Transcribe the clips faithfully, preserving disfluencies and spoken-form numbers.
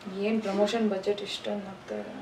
ಏನು promotion budget ಇಷ್ಟೊಂದು ಆಗ್ತಾರೆ.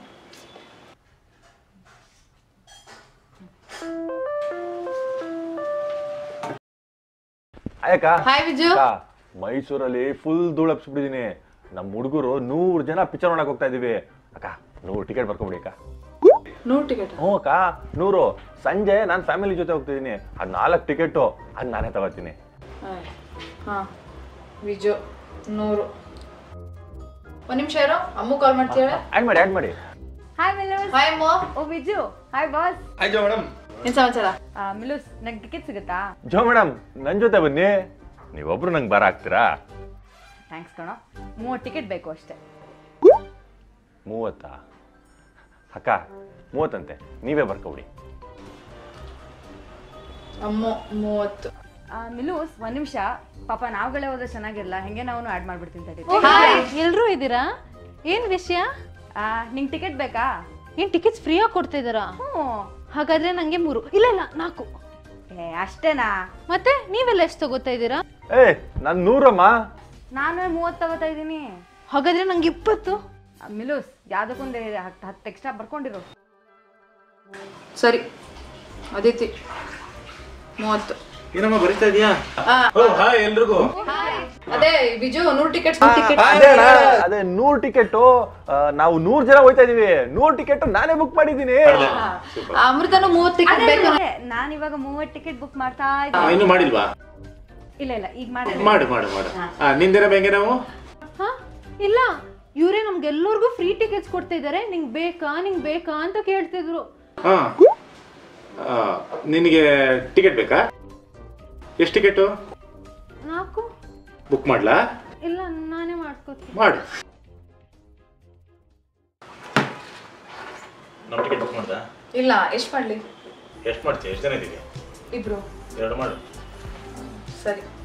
ಅಯ್ಯಕ್ಕ ಹಾಯ್ ವಿಜು. ಮೈಸೂರಲ್ಲಿ ಫುಲ್ ಧೂಳು ಹಬ್ಸ್ಬಿಟ್ಟಿದೀನಿ. ನಮ್ಮ ಹುಡುಗರು ನೂರು ಜನ ಪಿಕ್ಚರ್ ನೋಡಕ್ ಹೋಗ್ತಾ ಇದೀವಿ. ಅಕ್ಕ ನೂರು ಟಿಕೆಟ್ ಬರ್ಕೊಬಿಡಿ ಅಕ್ಕ. ನೂರು ಟಿಕೆಟ್? ಹ್ಞೂ ಅಕ್ಕ ನೂರು. ಸಂಜೆ ನಾನು ಫ್ಯಾಮಿಲಿ ಜೊತೆ ಹೋಗ್ತಿದ್ದೀನಿ. ಅದು ನಾಲ್ಕು ಟಿಕೆಟು ಅದು ನಾನೇ ತಗೋತೀನಿ. ಹಾಂ ವಿಜು ನೂರು. ಒಂದು ನಿಮಿಷ ಇರೋ, ಅಮ್ಮು ಕಾಲ್ ಮಾಡ್ತೀರಾ? ಆ್ಯಡ್ ಮಾಡಿ ಆ್ಯಡ್ ಮಾಡಿ. ಹಾಯ್ ಮಿಲೂಸ್. ಹಾಯ್ ಅಮ್ಮು. ಓ Viju. Hi boss. Hi Jo madam. ಏನು ಸಮಾಚಾರ? ಮಿಲೂಸ್ ನಂಗೆ ಟಿಕೆಟ್ ಸಿಗುತ್ತಾ? ಜೋ ಮೇಡಮ್ ನನ್ನ ಜೊತೆ ಬನ್ನಿ. ನೀವೊಬ್ರು ನಂಗೆ ಬರ ಹಾಕ್ತೀರಾ? ಥ್ಯಾಂಕ್ಸ್ ಕಣೋ. ಮೂವತ್ತು ಟಿಕೆಟ್ ಬೇಕು ಅಷ್ಟೇ. ಮೂವತ್ತಾ? ಅಕ್ಕ ಮೂವತ್ತಂತೆ, ನೀವೇ ಬರ್ಕೊಬಿಡಿ. ಅಮ್ಮು ಮೂವತ್ತು. ಮಿಲೂಸ್ ಒಂದು ನಿಮಿಷ. ಪಾಪ ನಾವುಗಳೇ ಹೋದ್ರೆ ಚೆನ್ನಾಗಿರಲ್ಲ, ಹೆಂಗೆ ನಾವು ಆ್ಯಡ್ ಮಾಡ್ಬಿಡ್ತೀನಿ ತಡಿ. ಎಲ್ಲರೂ ಇದ್ದೀರಾ? ಏನು ವಿಷಯ? ನಿಂಗೆ ಟಿಕೆಟ್ ಬೇಕಾ? ಏನು ಟಿಕೆಟ್ಸ್ ಫ್ರೀಯಾಗಿ ಕೊಡ್ತಾ ಇದ್ದಾರಾ? ಹ್ಞೂ. ಹಾಗಾದ್ರೆ ನಂಗೆ ಮೂರು. ಇಲ್ಲ ಇಲ್ಲ ನಾಲ್ಕು. ಏ ಅಷ್ಟೇನಾ? ಮತ್ತೆ ನೀವೆಲ್ಲ ಎಷ್ಟು ತಗೋತಾ ಇದ್ದೀರಾ? ಏ ನಾನು ನೂರಮ್ಮ. ನಾನು ಮೂವತ್ತು ತಗೋತಾ ಇದ್ದೀನಿ. ಹಾಗಾದ್ರೆ ನಂಗೆ ಇಪ್ಪತ್ತು. ಮಿಲೂಸ್ ಯಾವುದಕ್ಕೊಂದು ಹತ್ತು ಹತ್ತು ಎಕ್ಸ್ಟ್ರಾ ಬರ್ಕೊಂಡಿರು. ಸರಿ ಅದಿತಿ ಮೂವತ್ತು. ಏನಮ್ಮ ಬರೀತಾ ಇದೀಯಾ? ಹಾಯ್ ಎಲ್ರಿಗೂ. ಅದೇ ವಿಜು ನೂರು ಟಿಕೆಟ್. ಅದೇ ನೂರು ಟಿಕೆಟು. ನಾವು ನೂರು ಜನ ಹೋಯ್ತಾ ಇದೀವಿ. ನೂರು ಟಿಕೆಟ್ ನಾನೇ ಬುಕ್ ಮಾಡಿದ್ದೀನಿ. ಅಮೃತನು ಮೂವತ್ತು ಟಿಕೆಟ್ ಬೇಕು. ನಾನು ಇವಾಗ ಮೂವತ್ತು ಟಿಕೆಟ್ ಬುಕ್ ಮಾಡ್ತಾ ಇದ್ದೀನಿ. ಇನ್ನು ಮಾಡಿಲ್ವಾ? ಇಲ್ಲ ಇಲ್ಲ ಈಗ ಮಾಡಿ ಮಾಡು ಮಾಡು ಮಾಡು. ನಿಂದಿನ ಬೆಂಗೆ ನಾವು ಹಾ ಇಲ್ಲ, ಇವರೇ ನಮ್ಗೆಲ್ಲರಿಗೂ ಫ್ರೀ ಟಿಕೆಟ್ಸ್ ಕೊಡ್ತಾ ಇದ್ದಾರೆ. ನಿಂಗೆ ಬೇಕಾ ನಿಂಗೆ ಬೇಕಾ ಅಂತ ಕೇಳ್ತಿದ್ರು. ಹಾ ನಿನಗೆ ಟಿಕೆಟ್ ಬೇಕಾ? ಎಷ್ಟು ಟಿಕೆಟು? ನಾಲ್ಕು. ಬುಕ್ ಮಾಡ್ಲಾ? ಇಲ್ಲ ನಾನೇ ಮಾಡ್ಕೋತೀನಿ. ಮಾಡು. ನಮ್ಮ ಟಿಕೆಟ್ ಬುಕ್ ಮಾಡ್ದಾ? ಇಲ್ಲ, ಎಷ್ಟು ಮಾಡ್ಲಿ? ಎಷ್ಟು ಮಾಡ್ತೀಯ? ಎಷ್ಟು ಜನ ಇದ್ದೀವಿ? ಇಬ್ರು. ಎರಡು ಮಾಡು. ಸರಿ.